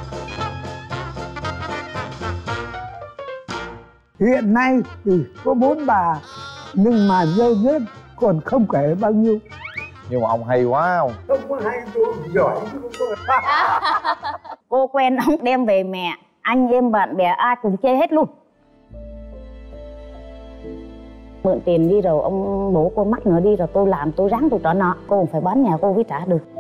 Hiện nay thì có 4 bà, nhưng mà dơ dứt còn không kể bao nhiêu. Nhưng mà ông hay quá không? Không có hay, tôi giỏi chứ không có. Cô quen ông đem về mẹ, anh em bạn bè ai cùng chơi hết luôn. Mượn tiền đi rồi ông bố cô mắc nữa đi rồi tôi làm tôi ráng tôi trả nợ. Cô cũng phải bán nhà cô mới trả được.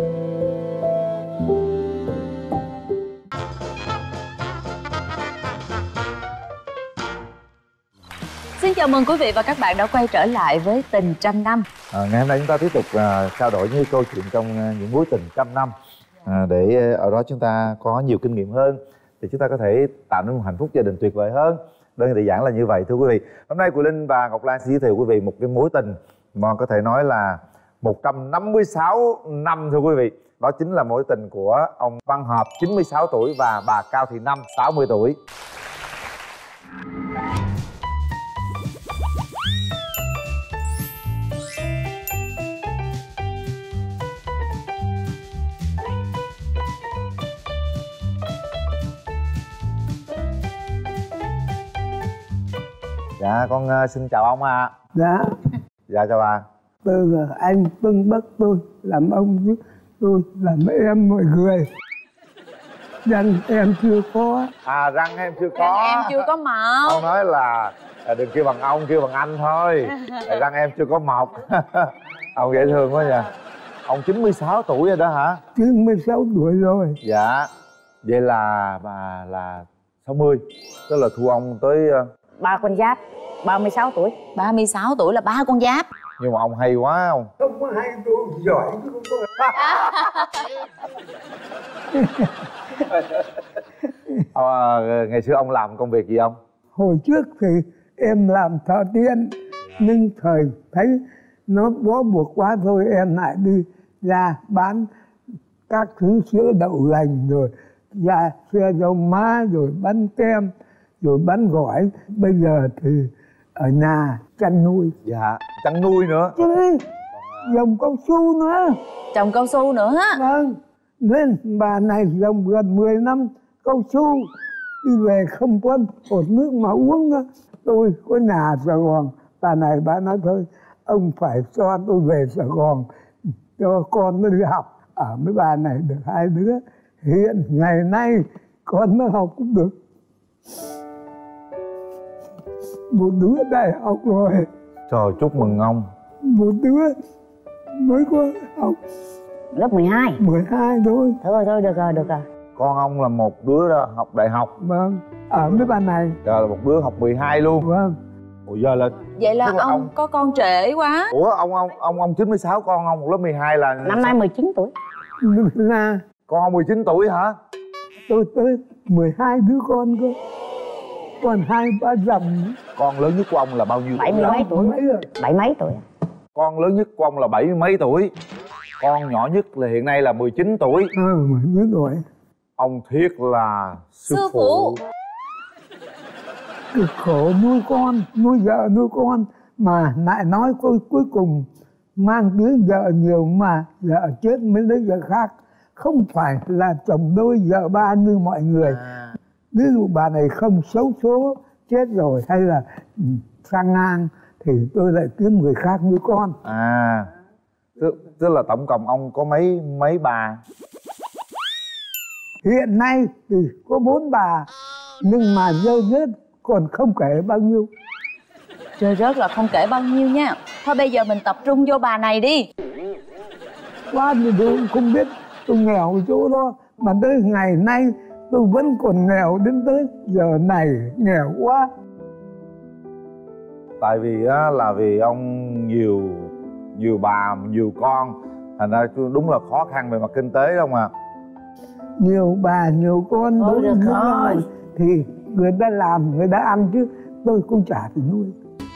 Xin chào mừng quý vị và các bạn đã quay trở lại với Tình Trăm Năm. Ngày hôm nay chúng ta tiếp tục trao đổi những câu chuyện trong những mối tình trăm năm, để ở đó chúng ta có nhiều kinh nghiệm hơn, thì chúng ta có thể tạo nên một hạnh phúc gia đình tuyệt vời hơn. Đơn giản là như vậy thưa quý vị. Hôm nay Quỳ Linh và Ngọc Lan sẽ giới thiệu quý vị một cái mối tình mà có thể nói là 156 năm thưa quý vị. Đó chính là mối tình của ông Văn Hợp 96 tuổi và bà Cao Thị Năm 60 tuổi. Dạ con xin chào ông ạ. Dạ. Dạ chào bà. Bây giờ anh bưng bấc tôi làm ông chứ tôi làm em mọi người. Răng em chưa có. Răng em chưa có. Răng em chưa có mọc. Ông nói là đừng kêu bằng ông, kêu bằng anh thôi. Răng em chưa có mọc. Ông dễ thương quá nha. Ông 96 tuổi rồi đó hả? 96 tuổi rồi. Dạ. Vậy là bà là 60. Tức là thua ông tới 3 con giáp, 36 tuổi. 36 tuổi là 3 con giáp. Nhưng mà ông hay quá không? Không có hay, tôi giỏi chứ không có. Ngày xưa ông làm công việc gì không? Hồi trước thì em làm thợ điện, nhưng thời thấy nó bó buộc quá thôi em lại đi ra bán các thứ sữa đậu lành, rồi ra xe dầu má, rồi bán kem, rồi bán gỏi. Bây giờ thì ở nhà chăn nuôi. Dạ, chăn nuôi nữa chứ trồng cao su nữa. Trồng cao su nữa á? Vâng, nên bà này trồng gần 10 năm cao su, đi về không có hột nước mà uống nữa. Tôi có nhà ở Sài Gòn, bà này bà nói thôi ông phải cho tôi về Sài Gòn cho con nó đi học. Ở mấy bà này được 2 đứa, hiện ngày nay con nó học cũng được. Một đứa đại học rồi. Trời, chúc mừng ông. Một đứa mới có học Lớp 12. 12 thôi. Thôi được rồi, được rồi. Con ông là một đứa đó học đại học. Vâng, ở mấy bà này. Giờ là một đứa học 12 luôn. Vâng. Ủa giờ là vậy là ông có con trễ quá. Ủa ông 96, con ông lớp 12 là năm nay 19 tuổi. Là con ông 19 tuổi hả? tôi tới 12 đứa con cơ. Còn 2-3 dòng. Con lớn nhất của ông là bao nhiêu tuổi? 70 mấy tuổi. 70 mấy tuổi. Con lớn nhất của ông là 70 mấy tuổi. Con nhỏ nhất là hiện nay là 19 tuổi. 19 tuổi. Ông thiết là sư phụ. Cực khổ nuôi con, nuôi vợ nuôi con, mà lại nói cuối cùng mang đứa vợ nhiều mà vợ chết mới lấy vợ khác. Không phải là chồng đôi vợ ba như mọi người. Ví dụ bà này không xấu số chết rồi hay là sang ngang thì tôi lại kiếm người khác nuôi con. Tức là tổng cộng ông có mấy bà? Hiện nay thì có 4 bà, nhưng mà dơ dứt còn không kể bao nhiêu. Trời rớt là không kể bao nhiêu nha. Thôi bây giờ mình tập trung vô bà này đi. Quá thì tôi cũng không biết, tôi nghèo chỗ đó mà tới ngày nay tôi vẫn còn nghèo đến tới giờ này, nghèo quá. Tại vì á, là vì ông nhiều bà, nhiều con, thành ra đúng là khó khăn về mặt kinh tế không à. Nhiều bà, nhiều con được rồi. Thì người ta làm, người ta ăn chứ tôi cũng chả thì nuôi.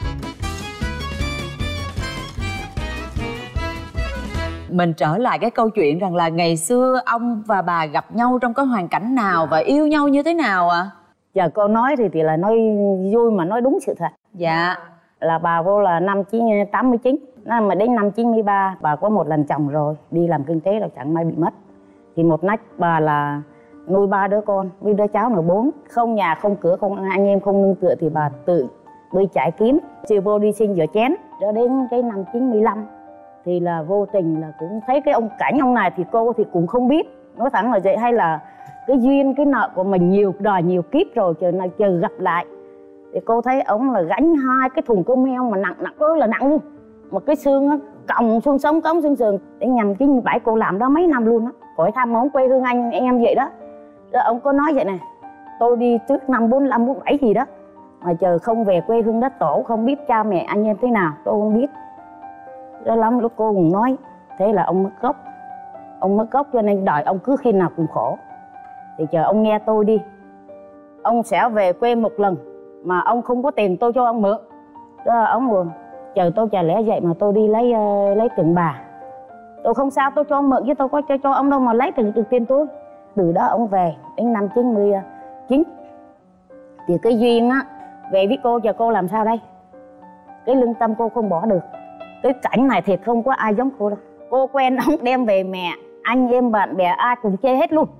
Mình trở lại cái câu chuyện rằng là ngày xưa ông và bà gặp nhau trong cái hoàn cảnh nào và yêu nhau như thế nào ạ? Giờ cô nói thì là nói vui mà nói đúng sự thật. Dạ. Là bà vô là năm 89, mà đến năm 93 bà có một lần chồng rồi, đi làm kinh tế là chẳng may bị mất. Thì một nách bà là nuôi 3 đứa con với đứa cháu nữa 4, không nhà không cửa, không anh em không nương tựa thì bà tự bơi chạy kiếm, chiều vô đi xin rửa chén. Cho đến cái năm 95 thì là vô tình là cũng thấy cái ông cảnh ông này, thì cô thì cũng không biết, nói thẳng là vậy, hay là cái duyên cái nợ của mình nhiều đời nhiều kiếp rồi chờ gặp lại. Thì cô thấy ông là gánh 2 cái thùng cơm heo mà nặng ơi là nặng luôn, một cái xương á còng xương sống cống xương sườn. Để nhằm 97 cô làm đó mấy năm luôn á, hỏi thăm ông quê hương anh em vậy đó. Rồi ông có nói vậy này, tôi đi trước năm 45 47 gì đó mà chờ không về quê hương đất tổ, không biết cha mẹ anh em thế nào, tôi không biết. Đó lắm lúc cô cũng nói thế là ông mất gốc cho nên đời ông cứ khi nào cũng khổ. Thì chờ ông nghe tôi đi, ông sẽ về quê một lần mà ông không có tiền tôi cho ông mượn. Đó ông buồn, chờ tôi chả lẽ vậy mà tôi đi lấy tiền bà. Tôi không sao, tôi cho ông mượn chứ tôi có cho ông đâu mà lấy từ tiền tôi. Từ đó ông về đến năm 99 thì cái duyên á về với cô, giờ cô làm sao đây? Cái lương tâm cô không bỏ được. Cái cảnh này thiệt không có ai giống cô đâu. Cô quen ông đem về mẹ, anh em bạn bè ai cùng chê hết luôn.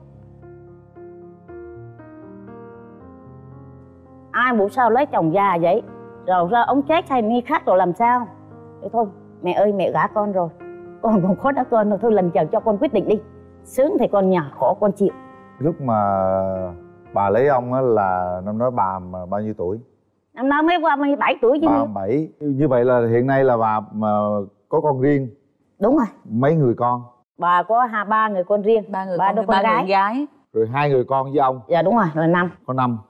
Ai bố sao lấy chồng già vậy? Rồi ra ông chết hay nghi khác rồi làm sao? Thế thôi, mẹ ơi mẹ gả con rồi, con còn khó đã con rồi, thôi lần chờ cho con quyết định đi. Sướng thì con nhỏ, khổ con chịu. Lúc mà bà lấy ông á là năm đó bà bao nhiêu tuổi? Năm đó mới qua 17 tuổi chứ. 37. Như vậy là hiện nay là bà mà có con riêng. Đúng rồi. Mấy người con? Bà có 3 người con riêng, 3 đứa con gái. Rồi 2 người con với ông? Dạ đúng rồi, là 5. Có 5.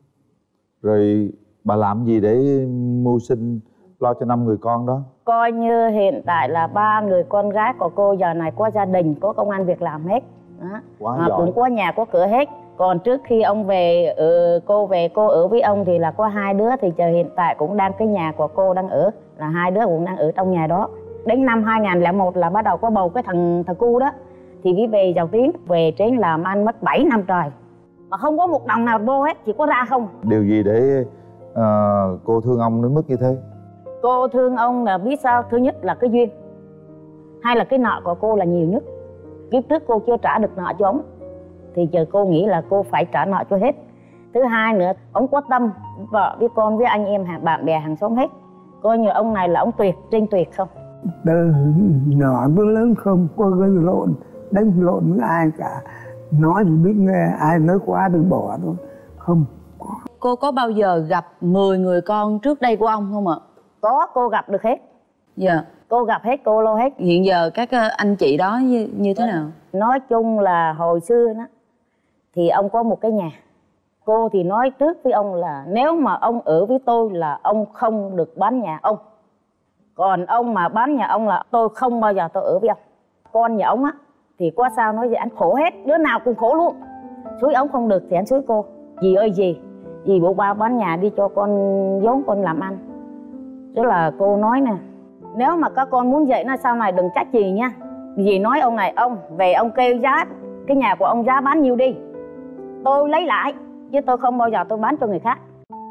Rồi bà làm gì để mưu sinh lo cho 5 người con đó? Coi như hiện tại là 3 người con gái của cô giờ này có gia đình, có công ăn việc làm hết đó. Quá mà giỏi. Cũng có nhà có cửa hết. Còn trước khi ông về, cô ở với ông thì là có 2 đứa, thì giờ hiện tại cũng đang cái nhà của cô đang ở, là 2 đứa cũng đang ở trong nhà đó. Đến năm 2001 là bắt đầu có bầu cái thằng cu đó, thì đi về Giàu Tiếng, về trên làm ăn mất 7 năm trời mà không có một đồng nào vô hết, chỉ có ra không. Điều gì để cô thương ông đến mức như thế? Cô thương ông là biết sao? Thứ nhất là cái duyên, hay là cái nợ của cô là nhiều nhất. Kiếp trước cô chưa trả được nợ cho ông, thì giờ cô nghĩ là cô phải trả nợ cho hết. Thứ hai nữa, ông có tâm vợ với con với anh em bạn bè hàng xóm hết. Coi như ông này là ông tuyệt trên tuyệt không. Từ nhỏ tới lớn không có gây lộn, đánh lộn với ai cả. Nói thì biết nghe, ai nói quá thì bỏ thôi. Không có. Cô có bao giờ gặp 10 người con trước đây của ông không ạ? Có, cô gặp được hết. Dạ. Cô gặp hết, cô lo hết. Hiện giờ các anh chị đó như thế nào? Nói chung là hồi xưa đó thì ông có một cái nhà. Cô thì nói trước với ông là nếu mà ông ở với tôi là ông không được bán nhà ông. Còn ông mà bán nhà ông là tôi không bao giờ tôi ở với ông. Con nhà ông á thì có sao nói gì anh khổ hết, đứa nào cũng khổ luôn. Xúi ông không được thì anh xúi cô. Dì ơi dì bộ ba bán nhà đi cho con vốn con làm ăn. Chứ là cô nói nè, nếu mà các con muốn vậy nó sau này đừng trách dì nha. Dì nói ông này, ông về ông kêu giá cái nhà của ông giá bán nhiêu đi, tôi lấy lại, chứ tôi không bao giờ tôi bán cho người khác.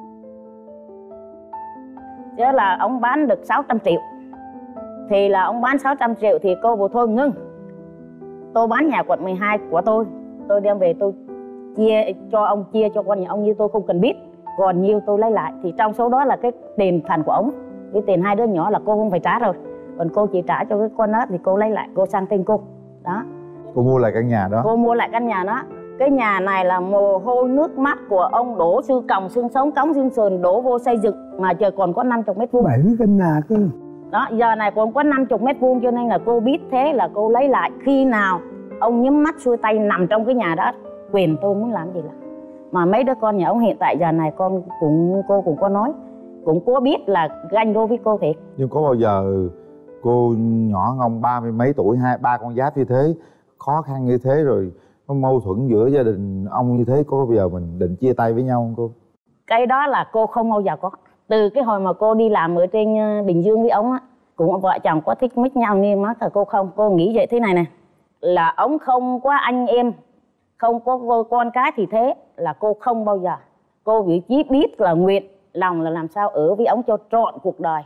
Chứ là ông bán được 600 triệu thì là ông bán 600 triệu thì cô bảo thôi ngưng. Tôi bán nhà quận 12 của tôi đem về tôi chia cho ông, chia cho con nhà ông như tôi không cần biết. Còn nhiêu tôi lấy lại, thì trong số đó là cái tiền phần của ông. Cái tiền 2 đứa nhỏ là cô không phải trả rồi, còn cô chỉ trả cho cái con đó thì cô lấy lại, cô sang tên cô. Đó. Cô mua lại căn nhà đó? Cô mua lại căn nhà đó. Cái nhà này là mồ hôi nước mắt của ông đổ xương còng xương sống cống xương sườn đổ vô xây dựng, mà trời còn có 50 mét vuông. 7 căn nhà cơ. Đó, giờ này còn có 50 mét vuông cho nên là cô biết thế là cô lấy lại. Khi nào ông nhắm mắt xuôi tay nằm trong cái nhà đó, quyền tôi muốn làm gì làm. Mà mấy đứa con nhà ông hiện tại giờ này cô cũng có nói, cũng có biết là ganh đôi với cô thiệt. Nhưng có bao giờ cô nhỏ ông 30 mấy tuổi, 2-3 con giáp như thế, khó khăn như thế rồi có mâu thuẫn giữa gia đình ông như thế, có bao giờ mình định chia tay với nhau không cô? Cái đó là cô không bao giờ có. Từ cái hồi mà cô đi làm ở trên Bình Dương với ông á, cũng vợ chồng có thích mít nhau nhưng mà cô không. Cô nghĩ vậy thế này nè, là ông không có anh em, không có con cái thì thế là cô không bao giờ. Cô chỉ biết là nguyện lòng là làm sao ở với ông cho trọn cuộc đời.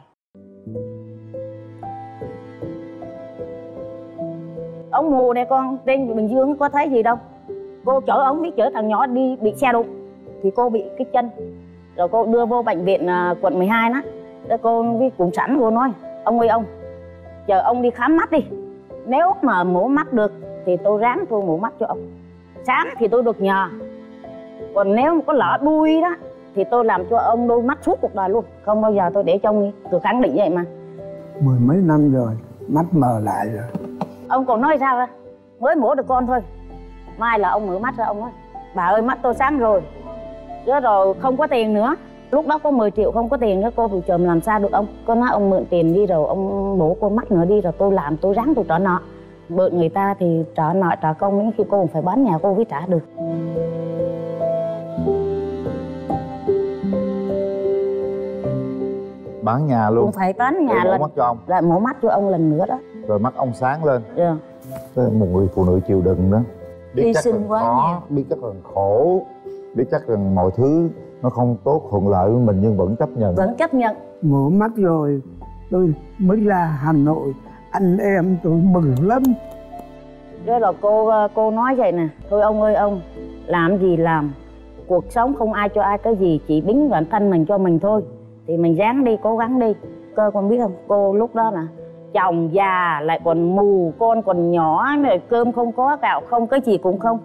Ông mù này con, trên Bình Dương có thấy gì đâu. Cô chở ông đi, chở thằng nhỏ đi bị xe đụng thì cô bị cái chân, rồi cô đưa vô bệnh viện quận 12 đó. Rồi cô với cũng sẵn cô nói ông ơi ông, chờ ông đi khám mắt đi, nếu mà mổ mắt được thì tôi ráng tôi mổ mắt cho ông, sáng thì tôi được nhờ, còn nếu mà có lỡ đuôi đó thì tôi làm cho ông đôi mắt suốt cuộc đời luôn, không bao giờ tôi để cho ông đi. Tôi khẳng định vậy mà. 10 mấy năm rồi, mắt mờ lại rồi. Ông còn nói sao ra, mới mổ được con thôi, mai là ông mở mắt ra ông nói bà ơi mắt tôi sáng rồi. Rồi không có tiền nữa, lúc đó có 10 triệu không có tiền nữa. Cô bị chồng làm sao được ông, cô nói ông mượn tiền đi rồi ông mổ cô mắt nữa đi, rồi tôi làm tôi ráng tôi trả nợ. Mượn người ta thì trả nợ trả công, đến khi cô cũng phải bán nhà cô mới trả được. Bán nhà luôn? Cũng phải bán nhà lần. Mổ mắt cho ông? Lại mổ mắt cho ông lần nữa đó. Rồi mắt ông sáng lên. Dạ. Một người phụ nữ chịu đựng đó, biết hy chắc sinh quá nhiều, biết chắc là khổ, biết chắc rằng mọi thứ nó không tốt thuận lợi với mình nhưng vẫn chấp nhận. Vẫn chấp nhận. Mổ mắt rồi tôi mới ra Hà Nội, anh em tôi mừng lắm. Rồi cô nói vậy nè, thôi ông ơi ông, làm gì làm, cuộc sống không ai cho ai cái gì, chỉ bính bản thân mình cho mình thôi, thì mình ráng đi, cố gắng đi. Cơ con biết không, cô lúc đó nè, chồng già lại còn mù, con còn nhỏ, cơm không có, gạo không, cái gì cũng không.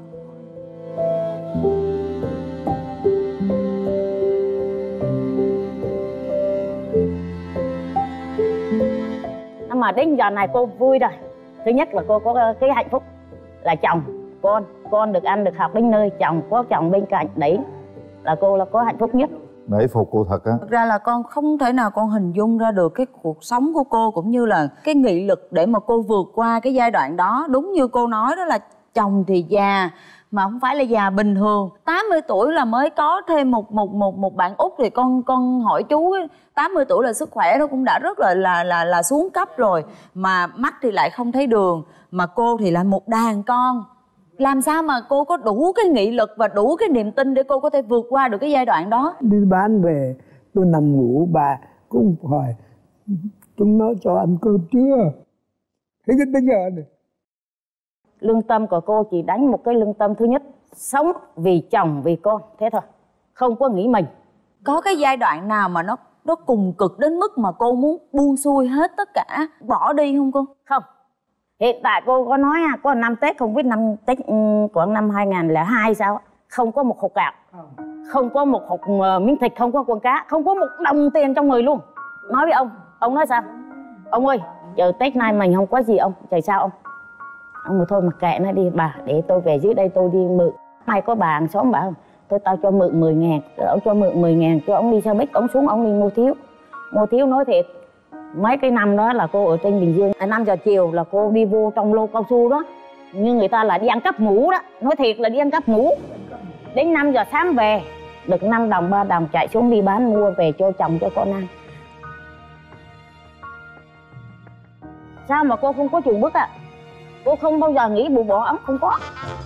Nhưng mà đến giờ này cô vui rồi. Thứ nhất là cô có cái hạnh phúc là chồng, con được ăn được học đến nơi, chồng có chồng bên cạnh, đấy là cô là có hạnh phúc nhất. Nể phục cô thật á. Thực ra là con không thể nào con hình dung ra được cái cuộc sống của cô, cũng như là cái nghị lực để mà cô vượt qua cái giai đoạn đó. Đúng như cô nói đó, là chồng thì già mà không phải là già bình thường, 80 tuổi là mới có thêm một bạn út. Thì con hỏi chú, 80 tuổi là sức khỏe nó cũng đã rất là xuống cấp rồi, mà mắt thì lại không thấy đường, mà cô thì lại một đàn con. Làm sao mà cô có đủ cái nghị lực và đủ cái niềm tin để cô có thể vượt qua được cái giai đoạn đó? Đi bán về tôi nằm ngủ, bà cũng hỏi chúng nó cho ăn cơm chưa, thế đến bây giờ này. Lương tâm của cô chỉ đánh một cái lương tâm thứ nhất, sống vì chồng vì con, thế thôi, không có nghĩ mình. Có cái giai đoạn nào mà nó cùng cực đến mức mà cô muốn buông xuôi hết tất cả, bỏ đi không cô? Không. Hiện tại cô có nói có năm Tết, không biết năm Tết của năm 2002 sao, không có một hộp gạo, không có một hộp miếng thịt, không có con cá, không có một đồng tiền trong người luôn. Nói với ông nói sao? Ông ơi, chờ Tết nay mình không có gì ông, trời sao ông? Ông nói thôi mà kệ nó đi bà, để tôi về dưới đây tôi đi mượn. May có bà hàng xóm bảo tôi tao cho mượn 10.000, rồi ông cho mượn 10.000 cho ông đi xe buýt, ông xuống ông đi mua thiếu. Nói thiệt, mấy cái năm đó là cô ở trên Bình Dương, 5 giờ chiều là cô đi vô trong lô cao su đó, như người ta là đi ăn cắp ngủ đó, nói thiệt là đi ăn cắp ngủ. Đến 5 giờ sáng về được 5 đồng 3 đồng chạy xuống đi bán mua về cho chồng cho con ăn. Sao mà cô không có chùn bước ạ? Cô không bao giờ nghĩ buông bỏ ấm, không có.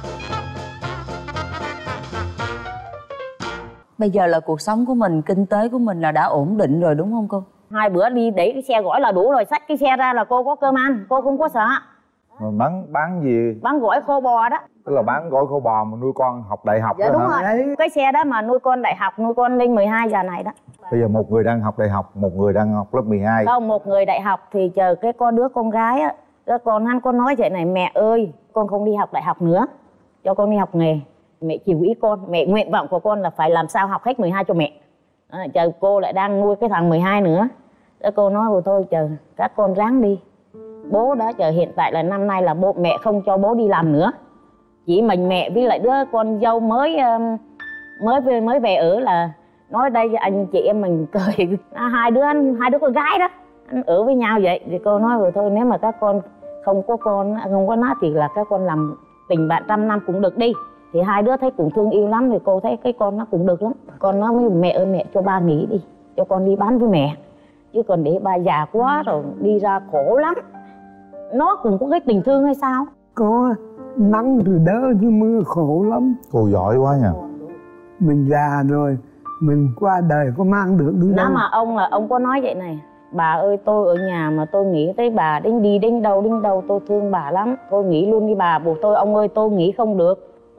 Bây giờ là cuộc sống của mình, kinh tế của mình là đã ổn định rồi đúng không cô? 2 bữa đi để cái xe gỏi là đủ rồi, xách cái xe ra là cô có cơm ăn, cô không có sợ. Mà bán gì? Bán gỏi khô bò đó. Tức là bán gỏi khô bò mà nuôi con học đại học. Dạ đó đúng hả? rồi, cái xe đó mà nuôi con đại học, nuôi con lên 12 giờ này đó. Bây giờ một người đang học đại học, một người đang học lớp 12. Không, một người đại học thì chờ cái đứa con gái á, còn hắn có nói vậy này, mẹ ơi con không đi học đại học nữa, cho con đi học nghề. Mẹ chiều ý con, mẹ nguyện vọng của con là phải làm sao học hết 12 cho mẹ. Chờ cô lại đang nuôi cái thằng 12 nữa. Cô nói rồi thôi chờ các con ráng đi. Bố đó chờ hiện tại là năm nay là mẹ không cho bố đi làm nữa, chỉ mình mẹ với lại đứa con dâu mới về ở là nói đây anh chị em mình cười. hai đứa con gái đó anh ở với nhau vậy. Thì cô nói rồi thôi nếu mà các con không có nó thì là các con làm tình bạn trăm năm cũng được đi. Thì hai đứa thấy cũng thương yêu lắm, thì cô thấy cái con nó cũng được lắm. Con nói với mẹ ơi mẹ cho ba nghỉ đi, cho con đi bán với mẹ, chứ còn để ba già quá rồi đi ra khổ lắm. Nó cũng có cái tình thương hay sao? Có nắng thì đỡ chứ mưa khổ lắm. Cô giỏi quá nha. Mình già rồi, mình qua đời có mang được đi đâu. Nếu mà ông có nói vậy này, bà ơi tôi ở nhà mà tôi nghĩ tới bà đi đến đâu tôi thương bà lắm, tôi nghỉ luôn đi bà. Buộc tôi ông ơi tôi nghỉ không được,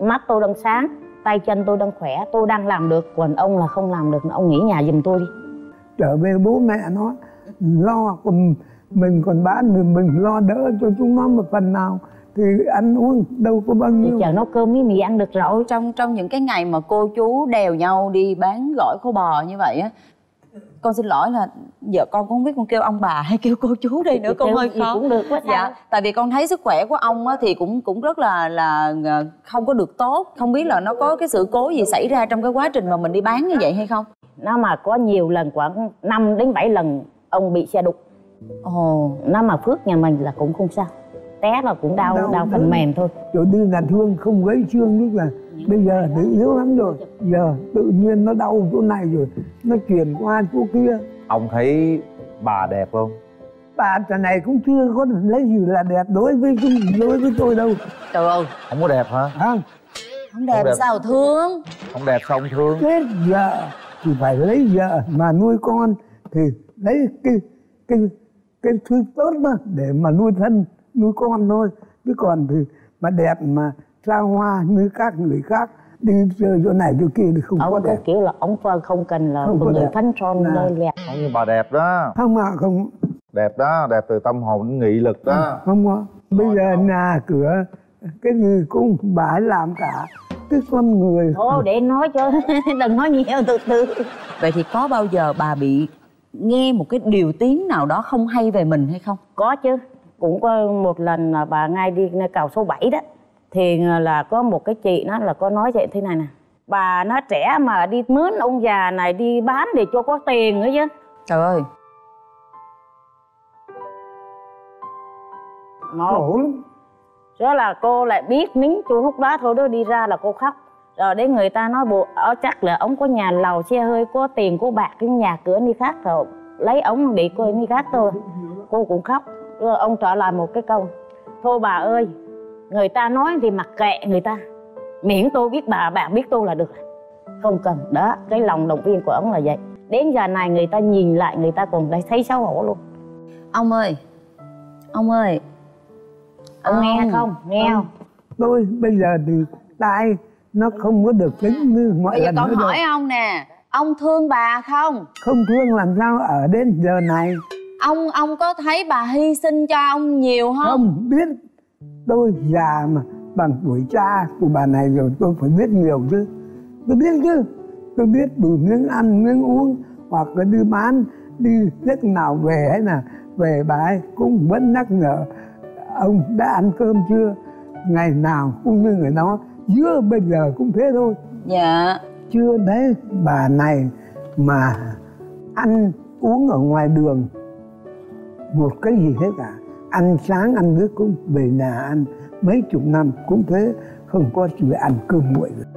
mắt tôi đang sáng, tay chân tôi đang khỏe, tôi đang làm được, còn ông là không làm được, ông nghỉ nhà giùm tôi đi. Trở về bố mẹ nó lo, còn mình còn bán thì mình lo đỡ cho chúng nó một phần nào thì ăn uống đâu có bao nhiêu. Thì chờ nấu cơm với mì ăn được rồi. Trong những cái ngày mà cô chú đèo nhau đi bán gỏi khô bò như vậy á, con xin lỗi là vợ con cũng không biết con kêu ông bà hay kêu cô chú đây nữa, con hơi khó. Cũng được quá. Dạ, tại vì con thấy sức khỏe của ông á thì cũng rất là không có được tốt. Không biết là nó có cái sự cố gì xảy ra trong cái quá trình mà mình đi bán như vậy hay không? Nó mà có nhiều lần, khoảng 5 đến 7 lần ông bị xe đụng. Nó mà phước nhà mình là cũng không sao, té là cũng đau phần mềm thôi. Chỗ đi là thương không gãy xương, tức là bây giờ thì yếu lắm rồi, giờ tự nhiên nó đau chỗ này rồi nó chuyển qua chỗ kia. Ông thấy bà đẹp không? Bà trò này cũng chưa có lấy gì là đẹp đối với tôi đâu. Trời ơi, Không có đẹp hả? không đẹp sao thương? Không đẹp sao ông thương? Chết vợ thì phải lấy vợ mà nuôi con, thì lấy cái thứ tốt đó để mà nuôi thân nuôi con thôi, chứ còn thì mà đẹp mà xa hoa như các người khác đi chơi chỗ này chỗ kia thì không ông có đẹp. Ông kiểu là ông không cần là Không có người đẹp. phấn son lên đẹp. Không, như bà đẹp đó. Không mà không Đẹp đó, đẹp từ tâm hồn đến nghị lực đó. không có. Bây giờ nhà cửa cái gì cũng bà ấy làm cả, cái con người. Thôi để nói cho đừng nói nhiều, từ từ. Vậy thì có bao giờ bà bị nghe một cái điều tiếng nào đó không hay về mình hay không? Có chứ, cũng có một lần là bà ngay đi cầu số 7 đó, thì là có một cái chị nó là có nói vậy thế này nè: bà nó trẻ mà đi mướn ông già này đi bán để cho có tiền nữa chứ. Trời ơi. Khổ lắm. Đó là cô lại biết nín chú lúc đó thôi đó, đi ra là cô khóc. Rồi đến người ta nói bộ chắc là ông có nhà lầu xe hơi, có tiền có bạc, cái nhà cửa đi khác rồi lấy ông để coi đi khác thôi. Cô cũng khóc. Rồi ông trả lời một cái câu: thôi bà ơi, người ta nói thì mặc kệ người ta, miễn tôi biết bà biết tôi là được, không cần. Đó, cái lòng động viên của ông là vậy. Đến giờ này người ta nhìn lại người ta còn thấy xấu hổ luôn. Ông ơi, ông nghe không? Nghe không? Tôi bây giờ thì tai nó không có được tính như mọi bây giờ lần con nữa hỏi rồi. ông nè, ông thương bà không? Không thương làm sao ở đến giờ này. Ông có thấy bà hy sinh cho ông nhiều không? Không biết, tôi già mà bằng tuổi cha của bà này rồi, tôi phải biết nhiều chứ. Tôi biết chứ, tôi biết đủ miếng ăn miếng uống, hoặc là đi bán đi lúc nào về hay là về bà ấy cũng vẫn nhắc nhở ông đã ăn cơm chưa, ngày nào cũng như người đó, giữa bây giờ cũng thế thôi. Dạ. Chưa đấy bà này mà ăn uống ở ngoài đường một cái gì hết cả, ăn sáng ăn nước cũng về nhà ăn, mấy chục năm cũng thế, không có chuyện ăn cơm nguội được.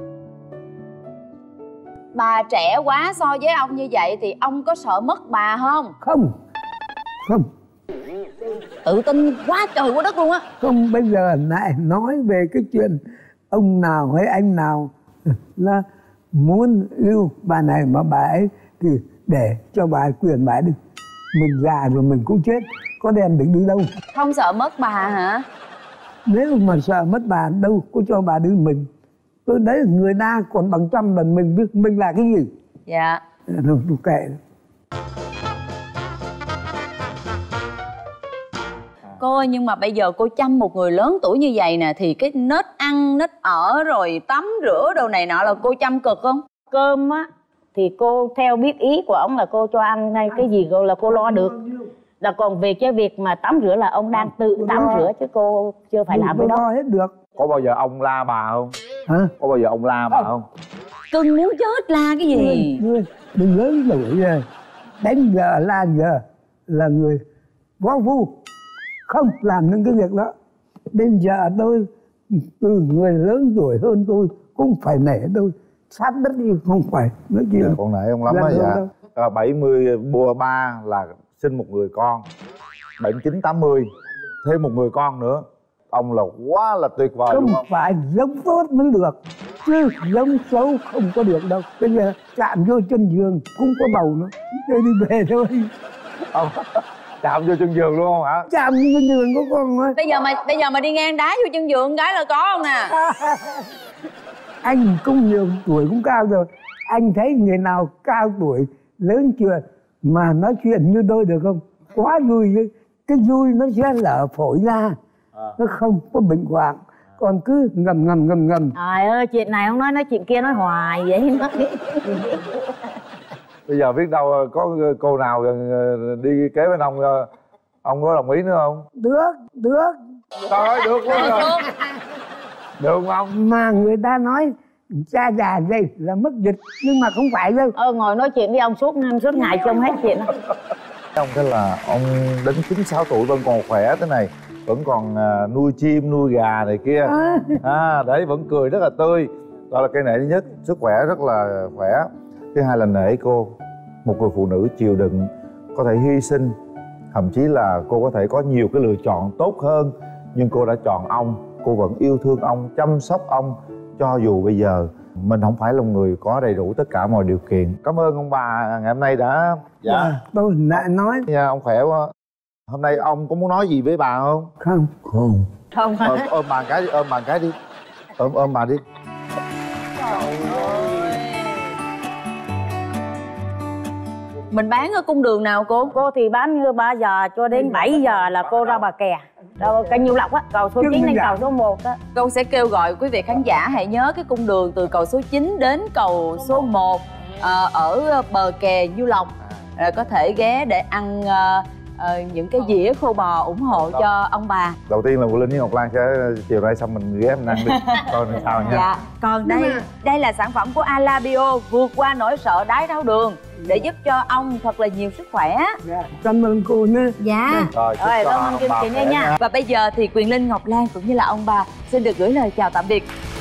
Bà trẻ quá so với ông như vậy thì ông có sợ mất bà không? Không, không, Tự tin quá trời quá đất luôn á. không. Bây giờ lại nói về cái chuyện ông nào hay anh nào là muốn yêu bà này mà bà ấy thì để cho bà ấy quyền bà ấy đi. Mình già rồi mình cũng chết, có đem được đi đâu. Không sợ mất bà hả? Nếu mà sợ mất bà đâu có cho bà đi mình. Tôi đấy, người ta còn bằng trăm lần mình biết mình là cái gì. Dạ. Thôi tôi kệ. Cô ơi, nhưng mà bây giờ cô chăm một người lớn tuổi như vậy nè, thì cái nết ăn, nết ở rồi tắm rửa đồ này nọ là cô chăm cực không? Cơm á thì cô theo biết ý của ông là cô cho ăn hay cái gì cô là cô lo được. Là còn về cái việc mà tắm rửa là ông đang tự tắm rửa chứ cô chưa phải làm cái đó. Lo hết được. Có bao giờ ông la bà không? Hả? Có bao giờ ông la bà không? Cưng muốn chết la cái gì? Đừng lớn tuổi rồi, đánh giờ la giờ là người võ phu, không làm những cái việc đó. Đến giờ tôi từ người lớn tuổi hơn tôi cũng phải nể tôi, sát đất đi không phải nói chuyện. Con nể ông lắm á. Dạ. 73 là sinh một người con, 79 80 thêm một người con nữa. Ông là quá là tuyệt vời Không đúng không? phải giống tốt mới được, chứ giống xấu không có được đâu. Bây giờ chạm vô chân giường cũng có bầu nữa, chơi đi về thôi. chạm vô chân giường luôn không hả? Chạm vô giường của con ơi. Bây giờ mà đi ngang đá vô chân giường cái là có không nè? Anh cũng nhiều tuổi cũng cao rồi, anh thấy người nào cao tuổi lớn chưa mà nói chuyện như tôi được không? Quá vui chứ. Cái vui nó sẽ lở phổi ra, nó không có bệnh hoạn, còn cứ ngầm. Trời ơi, chuyện này không nói chuyện kia nói hoài vậy. Bây giờ biết đâu có cô nào đi kế bên ông có đồng ý nữa không? Được. Trời ơi, được luôn rồi. Được không? Mà người ta nói cha già đây là mất dịch, nhưng mà không phải đâu. Ngồi nói chuyện với ông suốt ngày trông hết chuyện đó. Ông thế là ông đến 96 tuổi vẫn còn khỏe thế này, vẫn còn nuôi chim nuôi gà này kia, đấy vẫn cười rất là tươi. Đó là cái nể thứ nhất, sức khỏe rất là khỏe. Thứ hai là nể cô, một người phụ nữ chịu đựng, có thể hy sinh, thậm chí là cô có thể có nhiều cái lựa chọn tốt hơn, nhưng cô đã chọn ông. Cô vẫn yêu thương ông, chăm sóc ông, cho dù bây giờ mình không phải là người có đầy đủ tất cả mọi điều kiện. Cảm ơn ông bà ngày hôm nay đã... Dạ, tôi lại nói. Dạ, ông khỏe quá. Hôm nay ông có muốn nói gì với bà không? Không. Ôm bà cái đi, ôm bà cái đi. Ôm bà đi. Mình bán ở cung đường nào cô? Cô thì bán như 3 giờ cho đến 7 giờ là cô ra Bà Kè, ra kênh Nhiêu Lộc á, cầu số 9 đến cầu số 1 á. Cô sẽ kêu gọi quý vị khán giả hãy nhớ cái cung đường từ cầu số 9 đến cầu số 1 ở bờ kè Nhiêu Lộc, có thể ghé để ăn những cái dĩa khô bò ủng hộ cho ông bà. Đầu tiên là Vũ Linh với Ngọc Lan sẽ chiều nay xong mình ghé mình ăn đi, coi làm sao nha. Dạ, còn đây là sản phẩm của Alabio, vượt qua nỗi sợ đái tháo đường để giúp cho ông thật là nhiều sức khỏe. Dạ, cảm ơn cô nữa. Dạ. Rồi, Cảm ơn chương trình nha. Và bây giờ thì Quyền Linh, Ngọc Lan cũng như là ông bà xin được gửi lời chào tạm biệt.